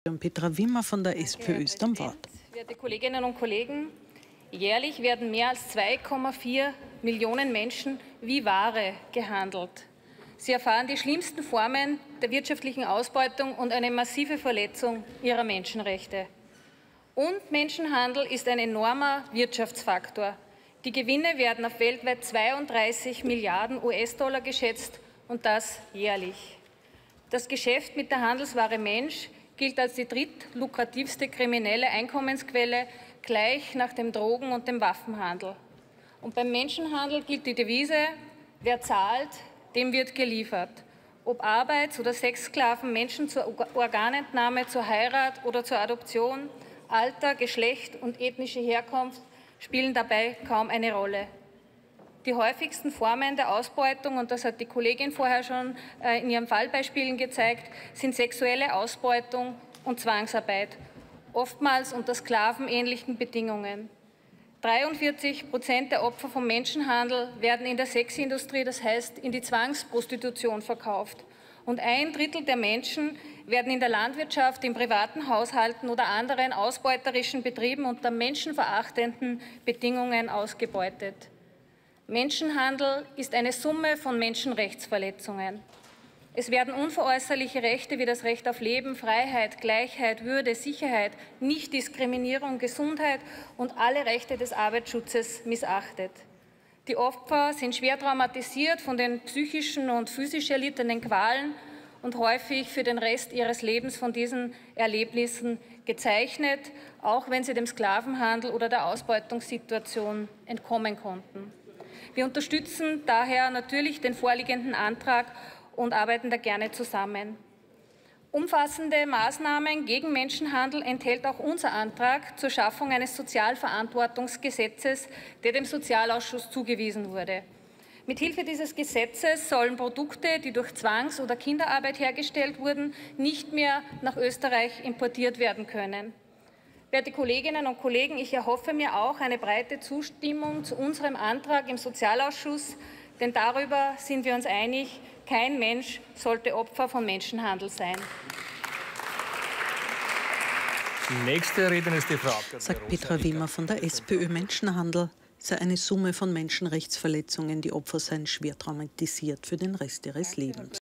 Petra Wimmer von der SPÖ ist am Wort. Werte Kolleginnen und Kollegen, jährlich werden mehr als 2,4 Millionen Menschen wie Ware gehandelt. Sie erfahren die schlimmsten Formen der wirtschaftlichen Ausbeutung und eine massive Verletzung ihrer Menschenrechte. Und Menschenhandel ist ein enormer Wirtschaftsfaktor. Die Gewinne werden auf weltweit 32 Milliarden US-Dollar geschätzt, und das jährlich. Das Geschäft mit der Handelsware Mensch gilt als die drittlukrativste kriminelle Einkommensquelle, gleich nach dem Drogen- und dem Waffenhandel. Und beim Menschenhandel gilt die Devise: Wer zahlt, dem wird geliefert. Ob Arbeits- oder Sexsklaven, Menschen zur Organentnahme, zur Heirat oder zur Adoption, Alter, Geschlecht und ethnische Herkunft spielen dabei kaum eine Rolle. Die häufigsten Formen der Ausbeutung, und das hat die Kollegin vorher schon in ihren Fallbeispielen gezeigt, sind sexuelle Ausbeutung und Zwangsarbeit, oftmals unter sklavenähnlichen Bedingungen. 43% der Opfer vom Menschenhandel werden in der Sexindustrie, das heißt in die Zwangsprostitution, verkauft. Und 1/3 der Menschen werden in der Landwirtschaft, in privaten Haushalten oder anderen ausbeuterischen Betrieben unter menschenverachtenden Bedingungen ausgebeutet. Menschenhandel ist eine Summe von Menschenrechtsverletzungen. Es werden unveräußerliche Rechte wie das Recht auf Leben, Freiheit, Gleichheit, Würde, Sicherheit, Nichtdiskriminierung, Gesundheit und alle Rechte des Arbeitsschutzes missachtet. Die Opfer sind schwer traumatisiert von den psychischen und physisch erlittenen Qualen und häufig für den Rest ihres Lebens von diesen Erlebnissen gezeichnet, auch wenn sie dem Sklavenhandel oder der Ausbeutungssituation entkommen konnten. Wir unterstützen daher natürlich den vorliegenden Antrag und arbeiten da gerne zusammen. Umfassende Maßnahmen gegen Menschenhandel enthält auch unser Antrag zur Schaffung eines Sozialverantwortungsgesetzes, der dem Sozialausschuss zugewiesen wurde. Mithilfe dieses Gesetzes sollen Produkte, die durch Zwangs- oder Kinderarbeit hergestellt wurden, nicht mehr nach Österreich importiert werden können. Werte Kolleginnen und Kollegen, ich erhoffe mir auch eine breite Zustimmung zu unserem Antrag im Sozialausschuss, denn darüber sind wir uns einig: Kein Mensch sollte Opfer von Menschenhandel sein. Die nächste Rednerin ist die Frau Abgeordnete Sagt Petra Wimmer von der SPÖ. Menschenhandel sei eine Summe von Menschenrechtsverletzungen. Die Opfer seien schwer traumatisiert für den Rest ihres Lebens.